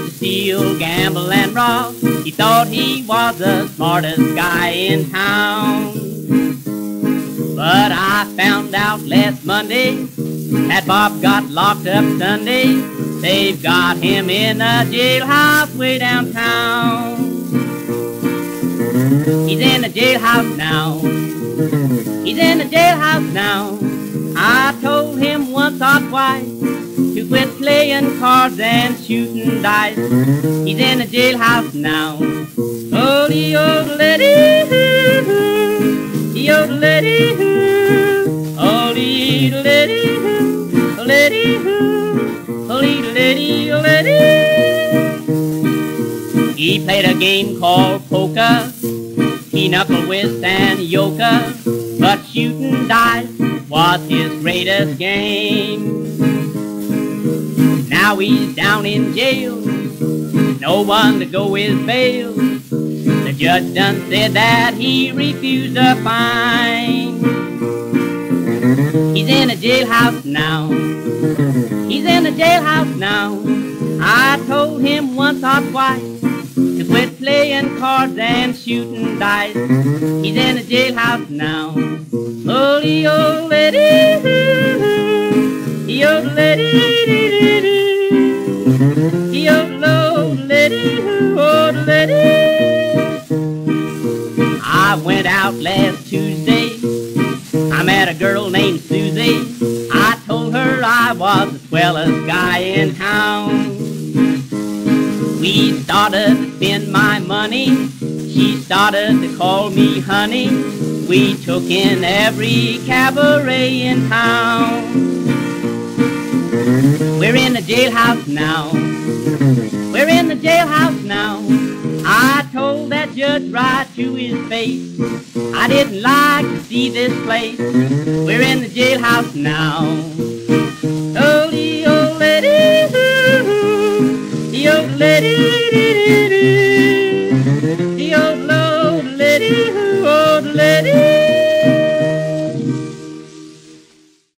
to steal, gamble, and rob. He thought he was the smartest guy in town. But I found out last Monday that Bob got locked up Sunday. They've got him in a jailhouse way downtown. He's in the jailhouse now. He's in the jailhouse now. I told him once or twice to quit playing cards and shooting dice. He's in the jailhouse now. Oh, the old lady, the old lady, oh, the lady, lady, oh, the lady, lady. He played a game called poker, pinochle, whist, and euchre, but shooting dice was his greatest game. Now he's down in jail, no one to go with bail. The judge done said that he refused a fine. He's in a jailhouse now. He's in a jailhouse now. I told him once or twice to quit playing cards and shooting dice. He's in a jailhouse now. Oh, the old lady, the old lady, the old lady, old lady. I went out last Tuesday. I met a girl named Susie. I told her I was the swellest guy in town. We started to spend my money. She started to call me honey. We took in every cabaret in town. We're in the jailhouse now. We're in the jailhouse now. I told that judge right to his face, I didn't like to see this place. We're in the jailhouse now. Oh, the old lady, the old lady.